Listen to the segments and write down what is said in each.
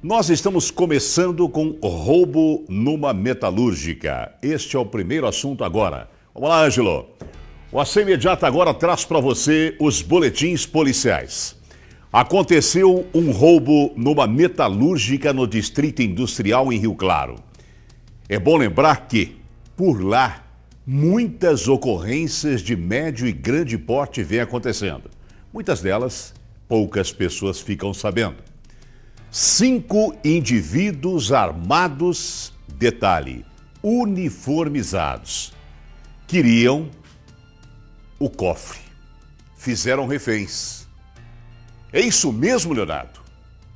Nós estamos começando com roubo numa metalúrgica. Este é o primeiro assunto agora. Vamos lá, Ângelo. O Ação Imediata agora traz para você os boletins policiais. Aconteceu um roubo numa metalúrgica no Distrito Industrial em Rio Claro. É bom lembrar que, por lá, muitas ocorrências de médio e grande porte vêm acontecendo. Muitas delas, poucas pessoas ficam sabendo. 5 indivíduos armados, detalhe, uniformizados, queriam o cofre. Fizeram reféns. É isso mesmo, Leonardo?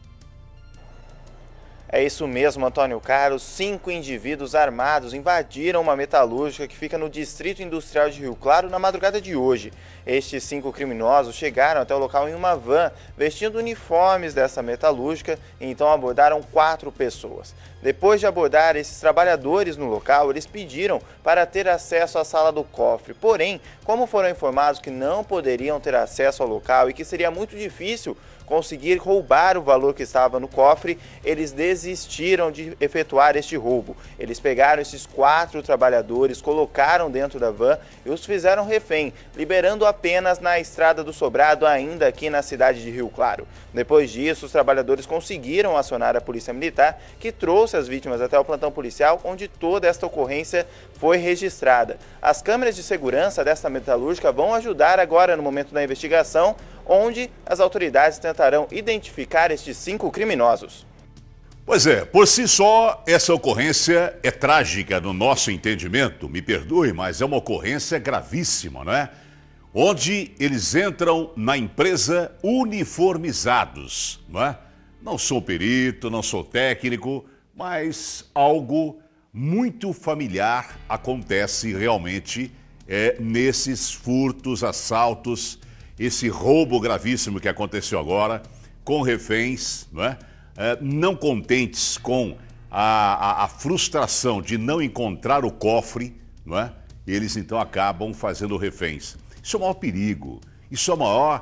É isso mesmo, Antônio Carlos. 5 indivíduos armados invadiram uma metalúrgica que fica no Distrito Industrial de Rio Claro na madrugada de hoje. Estes 5 criminosos chegaram até o local em uma van, vestindo uniformes dessa metalúrgica, e então abordaram 4 pessoas. Depois de abordar esses trabalhadores no local, eles pediram para ter acesso à sala do cofre. Porém, como foram informados que não poderiam ter acesso ao local e que seria muito difícil conseguir roubar o valor que estava no cofre, eles desistiram de efetuar este roubo. Eles pegaram esses 4 trabalhadores, colocaram dentro da van e os fizeram refém, liberando apenas na Estrada do Sobrado, ainda aqui na cidade de Rio Claro. Depois disso, os trabalhadores conseguiram acionar a Polícia Militar, que trouxe as vítimas até o plantão policial, onde toda esta ocorrência foi registrada. As câmeras de segurança desta metalúrgica vão ajudar agora no momento da investigação, onde as autoridades tentarão identificar estes 5 criminosos. Pois é, por si só, essa ocorrência é trágica no nosso entendimento, me perdoe, mas é uma ocorrência gravíssima, não é? Onde eles entram na empresa uniformizados, não é? Não sou perito, não sou técnico, mas algo muito familiar acontece realmente nesses furtos, assaltos, esse roubo gravíssimo que aconteceu agora, com reféns, não é? Não contentes com a frustração de não encontrar o cofre, não é? Eles então acabam fazendo reféns. Isso é o maior perigo, isso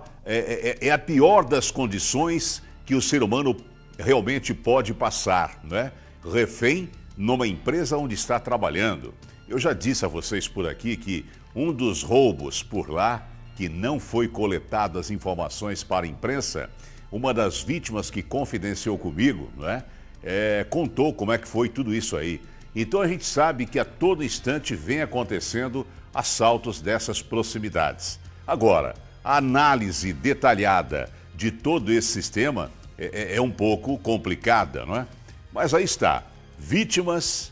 é a pior das condições que o ser humano realmente pode passar, não é? Refém numa empresa onde está trabalhando. Eu já disse a vocês por aqui que um dos roubos por lá, que não foi coletado as informações para a imprensa, uma das vítimas que confidenciou comigo, não é? Contou como é que foi tudo isso aí. Então a gente sabe que a todo instante vem acontecendo assaltos dessas proximidades. Agora, a análise detalhada de todo esse sistema é um pouco complicada, não é? Mas aí está, vítimas,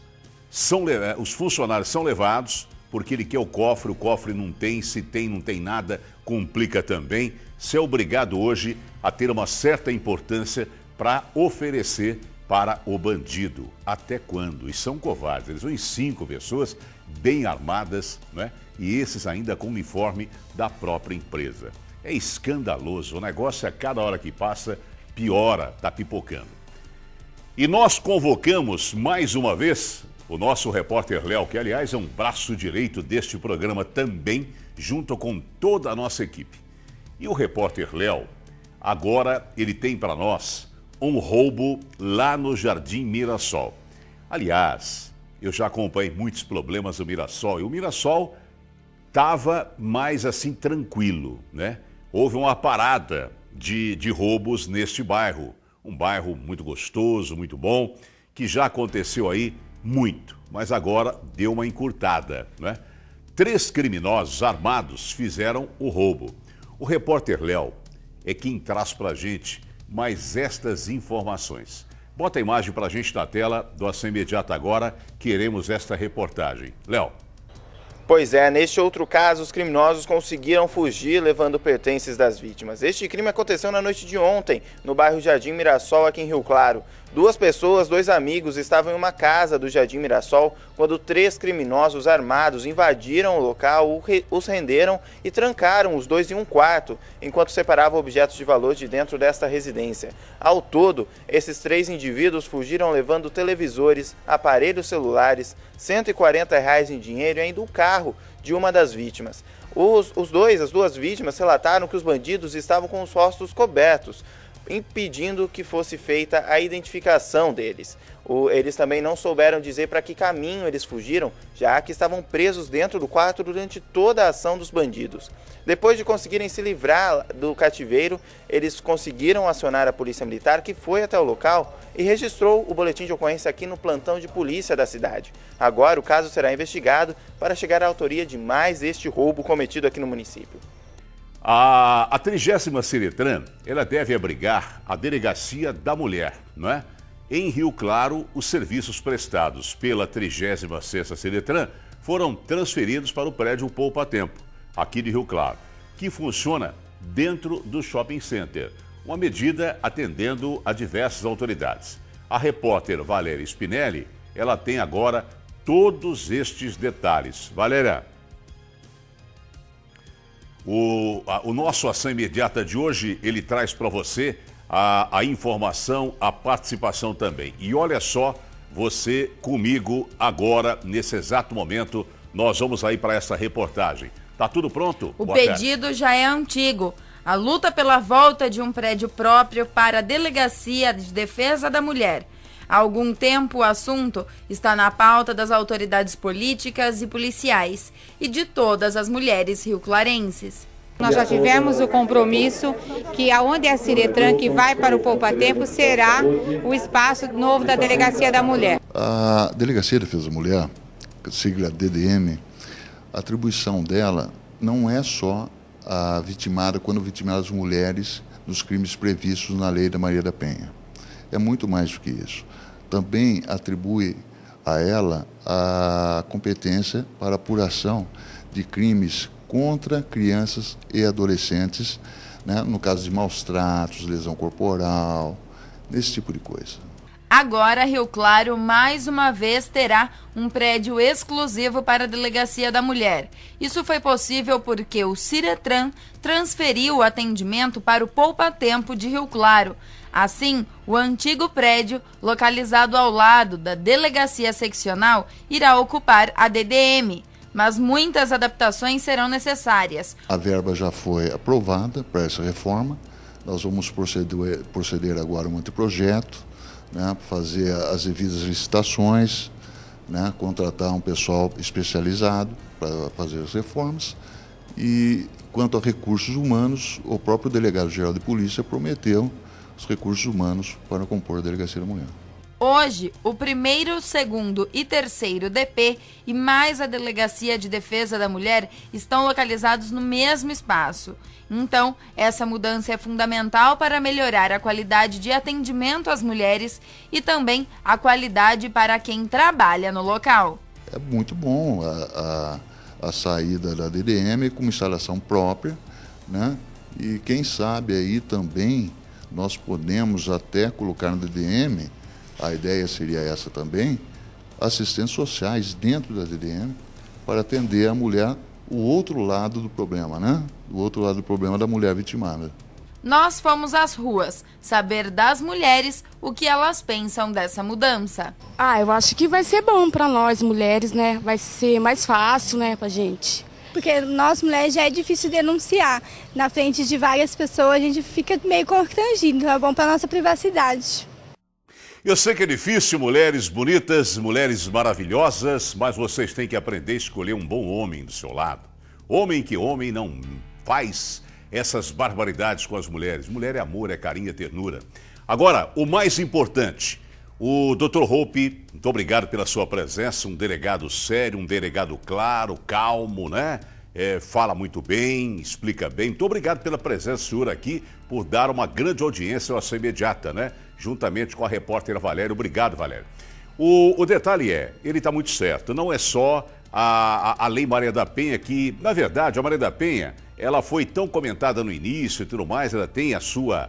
os funcionários são levados, porque ele quer o cofre não tem, se tem, não tem nada, complica também. Se é obrigado hoje a ter uma certa importância para oferecer para o bandido. Até quando? E são covardes, eles vão em 5 pessoas bem armadas, né? E esses ainda com uniforme da própria empresa. É escandaloso, o negócio a cada hora que passa piora, tá pipocando. E nós convocamos mais uma vez o nosso repórter Léo, que aliás é um braço direito deste programa também, junto com toda a nossa equipe. E o repórter Léo, agora ele tem para nós um roubo lá no Jardim Mirassol. Aliás, eu já acompanhei muitos problemas do Mirassol, e o Mirassol estava mais assim tranquilo, né? Houve uma parada de roubos neste bairro, um bairro muito gostoso, muito bom, que já aconteceu aí muito, mas agora deu uma encurtada, né? 3 criminosos armados fizeram o roubo. O repórter Léo é quem traz pra gente mais estas informações. Bota a imagem pra gente na tela do Ação Imediata agora, queremos esta reportagem. Léo. Pois é, neste outro caso, os criminosos conseguiram fugir levando pertences das vítimas. Este crime aconteceu na noite de ontem, no bairro Jardim Mirassol, aqui em Rio Claro. 2 pessoas, 2 amigos, estavam em uma casa do Jardim Mirassol quando 3 criminosos armados invadiram o local, os renderam e trancaram os 2 em um quarto, enquanto separavam objetos de valor de dentro desta residência. Ao todo, esses 3 indivíduos fugiram levando televisores, aparelhos celulares, R$140 em dinheiro e ainda o carro de uma das vítimas. As 2 vítimas relataram que os bandidos estavam com os rostos cobertos. impedindo que fosse feita a identificação deles. Eles também não souberam dizer para que caminho eles fugiram, já que estavam presos dentro do quarto durante toda a ação dos bandidos. Depois de conseguirem se livrar do cativeiro, eles conseguiram acionar a polícia militar, que foi até o local e registrou o boletim de ocorrência aqui no plantão de polícia da cidade. Agora o caso será investigado para chegar à autoria de mais este roubo cometido aqui no município. A 30ª Ciretran, ela deve abrigar a Delegacia da Mulher, não é? Em Rio Claro, os serviços prestados pela 36ª Ciretran foram transferidos para o prédio Poupa Tempo, aqui de Rio Claro, que funciona dentro do shopping center, uma medida atendendo a diversas autoridades. A repórter Valéria Spinelli, ela tem agora todos estes detalhes. Valéria, o nosso Ação Imediata de hoje, ele traz para você a informação, a participação também. E olha só, você comigo agora, nesse exato momento, nós vamos aí para essa reportagem. Tá tudo pronto? O pedido já é antigo. A luta pela volta de um prédio próprio para a Delegacia de Defesa da Mulher. Há algum tempo o assunto está na pauta das autoridades políticas e policiais e de todas as mulheres rioclarenses. Nós já tivemos o compromisso que aonde é a Ciretran que vai para o Poupa Tempo será o espaço novo da Delegacia da Mulher. A Delegacia de Defesa da Mulher, sigla DDM, a atribuição dela não é só a vitimada quando vitimada as mulheres dos crimes previstos na Lei da Maria da Penha. É muito mais do que isso. Também atribui a ela a competência para apuração de crimes contra crianças e adolescentes, né, no caso de maus tratos, lesão corporal, esse tipo de coisa. Agora, Rio Claro, mais uma vez, terá um prédio exclusivo para a Delegacia da Mulher. Isso foi possível porque o Ciretran transferiu o atendimento para o Poupa Tempo de Rio Claro. Assim, o antigo prédio, localizado ao lado da Delegacia Seccional, irá ocupar a DDM. Mas muitas adaptações serão necessárias. A verba já foi aprovada para essa reforma. Nós vamos proceder agora a um anteprojeto, né, fazer as devidas licitações, né, contratar um pessoal especializado para fazer as reformas. E quanto a recursos humanos, o próprio delegado-geral de polícia prometeu os recursos humanos para compor a Delegacia da Mulher. Hoje, o 1º, 2º e 3º DP e mais a Delegacia de Defesa da Mulher estão localizados no mesmo espaço. Então, essa mudança é fundamental para melhorar a qualidade de atendimento às mulheres e também a qualidade para quem trabalha no local. É muito bom a saída da DDM com instalação própria, né? E quem sabe aí também nós podemos até colocar na DDM, a ideia seria essa também, assistentes sociais dentro da DDM para atender a mulher, o outro lado do problema, né? O outro lado do problema da mulher vitimada. Nós fomos às ruas saber das mulheres o que elas pensam dessa mudança. Eu acho que vai ser bom para nós mulheres, né? Vai ser mais fácil, né, pra gente. Porque nós mulheres já é difícil denunciar. Na frente de várias pessoas a gente fica meio constrangido, então é bom para nossa privacidade. Eu sei que é difícil, mulheres bonitas, mulheres maravilhosas, mas vocês têm que aprender a escolher um bom homem do seu lado. Homem não faz essas barbaridades com as mulheres. Mulher é amor, é carinho, é ternura. Agora, o mais importante, o Dr. Hope, muito obrigado pela sua presença, um delegado sério, um delegado claro, calmo, né? Fala muito bem, explica bem. Muito obrigado pela presença, senhor, aqui, por dar uma grande audiência ao Ação Imediata, né? Juntamente com a repórter Valéria. Obrigado, Valéria. O detalhe ele está muito certo. Não é só a Lei Maria da Penha que, na verdade, a Maria da Penha, ela foi tão comentada no início e tudo mais, ela tem a sua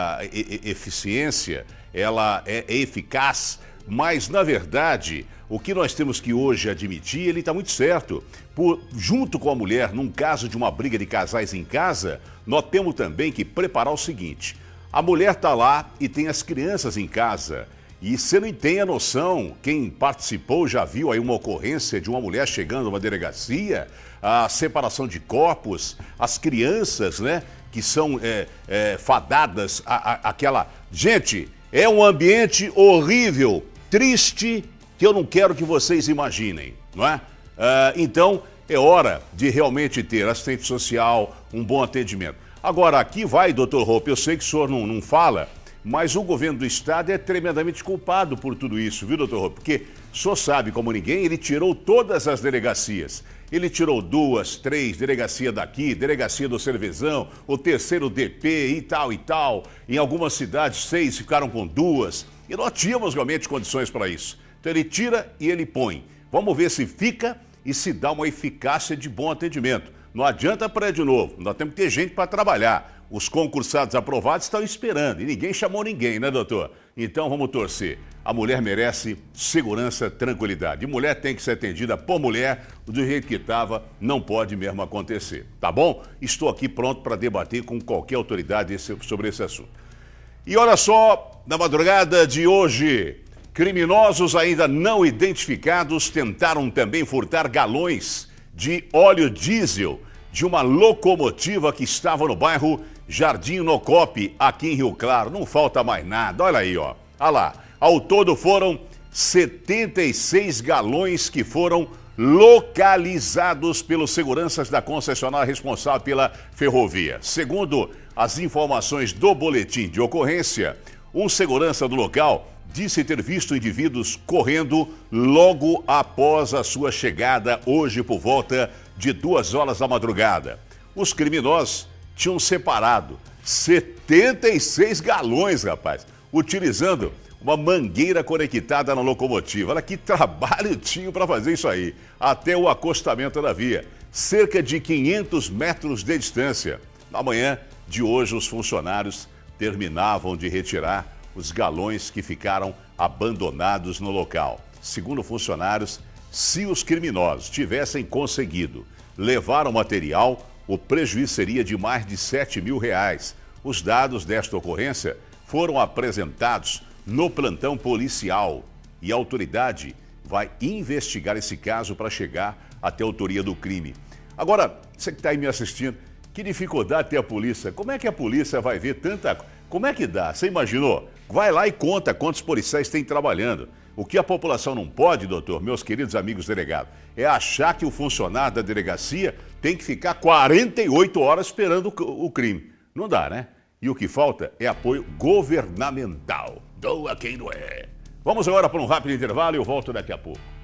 eficiência, ela é eficaz, mas, na verdade, o que nós temos que hoje admitir, ele está muito certo. Junto com a mulher, num caso de uma briga de casais em casa, nós temos também que preparar o seguinte: a mulher está lá e tem as crianças em casa. E você não tem a noção, quem participou já viu aí uma ocorrência de uma mulher chegando a uma delegacia, a separação de corpos, as crianças, né, que são fadadas àquela... Gente, é um ambiente horrível, triste, que eu não quero que vocês imaginem, não é? Então, é hora de realmente ter assistente social, um bom atendimento. Agora, aqui vai, doutor Hope, eu sei que o senhor não fala, mas o governo do estado é tremendamente culpado por tudo isso, viu, doutor Hope? Porque o senhor sabe como ninguém, ele tirou todas as delegacias. Ele tirou 2, 3, delegacia daqui, delegacia do Cervezão, o terceiro DP e tal. Em algumas cidades, 6 ficaram com 2. E nós tínhamos realmente condições para isso. Então ele tira e ele põe. Vamos ver se fica e se dá uma eficácia de bom atendimento. Não adianta prédio novo, nós temos que ter gente para trabalhar. Os concursados aprovados estão esperando e ninguém chamou ninguém, né, doutor? Então vamos torcer. A mulher merece segurança, tranquilidade. E mulher tem que ser atendida por mulher, do jeito que estava, não pode mesmo acontecer. Tá bom? Estou aqui pronto para debater com qualquer autoridade sobre esse assunto. E olha só, na madrugada de hoje, criminosos ainda não identificados tentaram também furtar galões de óleo diesel de uma locomotiva que estava no bairro Jardim Nocope, aqui em Rio Claro. Não falta mais nada, olha aí, ó. Olha lá. Ao todo foram 76 galões que foram localizados pelos seguranças da concessionária responsável pela ferrovia. Segundo as informações do boletim de ocorrência, um segurança do local disse ter visto indivíduos correndo logo após a sua chegada hoje por volta de 2 horas da madrugada. Os criminosos tinham separado 76 galões, rapaz, utilizando uma mangueira conectada na locomotiva. Olha que trabalho tinha para fazer isso aí, até o acostamento da via, cerca de 500 metros de distância. Na manhã de hoje, os funcionários terminavam de retirar os galões que ficaram abandonados no local. Segundo funcionários, se os criminosos tivessem conseguido levar o material, o prejuízo seria de mais de R$7 mil. Os dados desta ocorrência foram apresentados no plantão policial e a autoridade vai investigar esse caso para chegar até a autoria do crime. Agora, você que está aí me assistindo, que dificuldade tem a polícia? Como é que a polícia vai ver tanta coisa? Como é que dá? Você imaginou? Vai lá e conta quantos policiais tem trabalhando. O que a população não pode, doutor, meus queridos amigos delegados, é achar que o funcionário da delegacia tem que ficar 48 horas esperando o crime. Não dá, né? E o que falta é apoio governamental. Doa quem não é. Vamos agora para um rápido intervalo e eu volto daqui a pouco.